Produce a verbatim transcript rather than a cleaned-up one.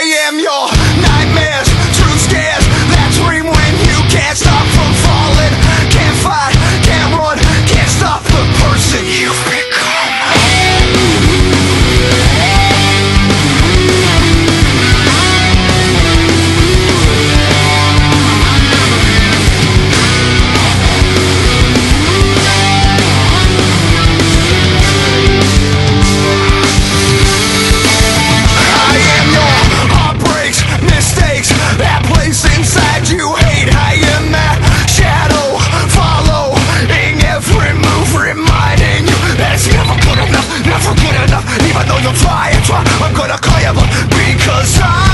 am your nightmares, truth scares that dream when you can't stop from falling. Can't fight, can't run, can't stop the person you've become. Never good enough, even though you try and try, I'm gonna call you, but because I